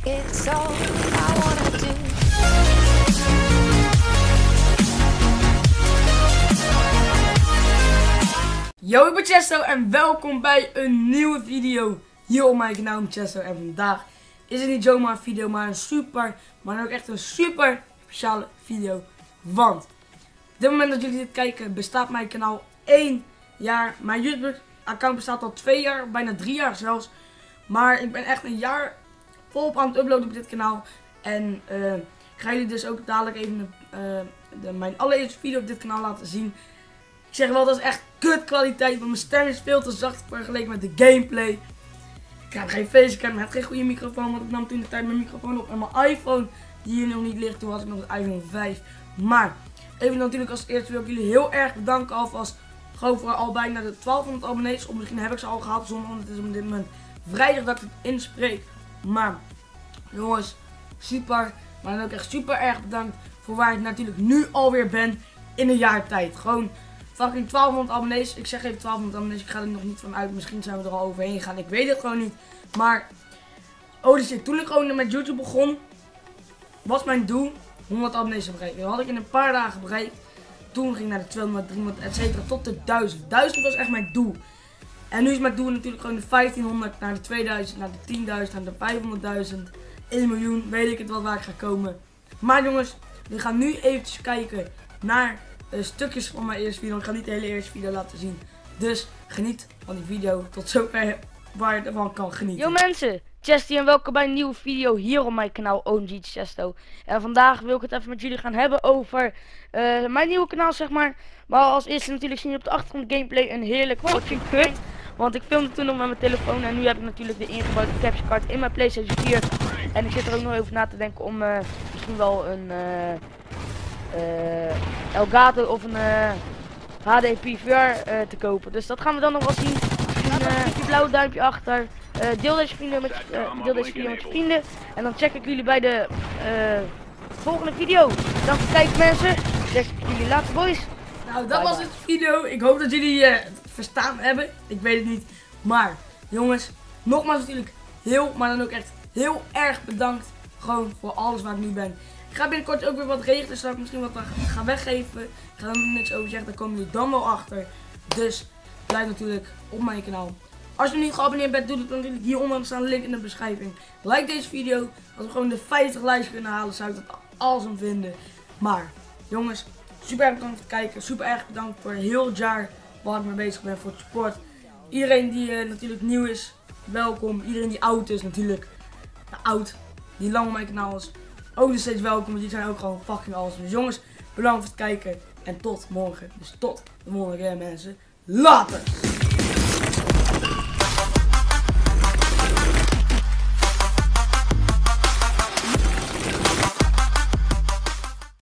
It's all I wanna do. Yo, ik ben Chesto en welkom bij een nieuwe video hier op mijn kanaal Chesto. En vandaag is het niet zomaar een video, maar een super, maar ook echt een super speciale video. Want op dit moment dat jullie dit kijken bestaat mijn kanaal 1 jaar. Mijn YouTube account bestaat al 2 jaar, bijna 3 jaar zelfs. Maar ik ben echt een jaar volop aan het uploaden op dit kanaal. En ik ga jullie dus ook dadelijk even mijn allereerste video op dit kanaal laten zien. Ik zeg wel, dat is echt kut kwaliteit, want mijn stem is veel te zacht vergeleken met de gameplay. Ik heb geen facecam, ik heb geen goede microfoon, want ik nam toen de tijd mijn microfoon op en mijn iPhone, die hier nog niet ligt. Toen had ik nog een iPhone 5. Maar even natuurlijk als eerste wil ik jullie heel erg bedanken alvast. Gewoon voor al bijna de 1200 abonnees. Of misschien heb ik ze al gehad zonder, want het is op dit moment vrijdag dat ik het inspreek. Maar jongens, super, maar dan ook echt super erg bedankt voor waar ik natuurlijk nu alweer ben in een jaar tijd. Gewoon fucking 1200 abonnees. Ik zeg even 1200 abonnees. Ik ga er nog niet van uit. Misschien zijn we er al overheen gegaan. Ik weet het gewoon niet. Maar oh shit, toen ik gewoon met YouTube begon, was mijn doel 100 abonnees te bereiken. Dat had ik in een paar dagen bereikt. Toen ging ik naar de 200, 300, etc. tot de 1000. 1000 was echt mijn doel. En nu is mijn doel natuurlijk gewoon de 1500, naar de 2000, naar de 10.000, naar de 500.000, 1 miljoen. Weet ik het wat waar ik ga komen. Maar jongens, we gaan nu eventjes kijken naar stukjes van mijn eerste video. Ik ga niet de hele eerste video laten zien. Dus geniet van die video tot zover waar je ervan kan genieten. Yo mensen, Chesty en welkom bij een nieuwe video hier op mijn kanaal OMG Chesto. En vandaag wil ik het even met jullie gaan hebben over mijn nieuwe kanaal zeg maar. Maar als eerste natuurlijk zien jullie op de achtergrond gameplay een heerlijk fucking kut. Want ik filmde toen nog met mijn telefoon en nu heb ik natuurlijk de ingebouwde capture card in mijn PlayStation 4. En ik zit er ook nog over na te denken om misschien wel een Elgato of een HD PVR te kopen. Dus dat gaan we dan nog wel zien. Misschien een blauw duimpje achter. Deel deze video met je vrienden. En dan check ik jullie bij de volgende video. Dank voor het kijken mensen. Check ik jullie later boys. Nou, dat was het video. Ik hoop dat jullie het verstaan hebben. Ik weet het niet. Maar jongens, nogmaals natuurlijk heel, maar dan ook echt heel erg bedankt. Gewoon voor alles waar ik nu ben. Ik ga binnenkort ook weer wat regelen, dus dat ik misschien wat ga weggeven. Ik ga er niks over zeggen, daar komen jullie dan wel achter. Dus blijf natuurlijk op mijn kanaal. Als je nog niet geabonneerd bent, doe het dan natuurlijk hieronder, staan link in de beschrijving. Like deze video. Als we gewoon de 50 likes kunnen halen, zou ik dat awesome vinden. Maar jongens, super erg bedankt voor het kijken. Super erg bedankt voor heel het jaar waar ik mee bezig ben, voor het support. Iedereen die natuurlijk nieuw is, welkom. Iedereen die oud is natuurlijk, die lang op mijn kanaal is, ook nog steeds welkom. Want die zijn ook gewoon fucking awesome. Dus jongens, bedankt voor het kijken. En tot morgen. Dus tot de volgende keer mensen. Later!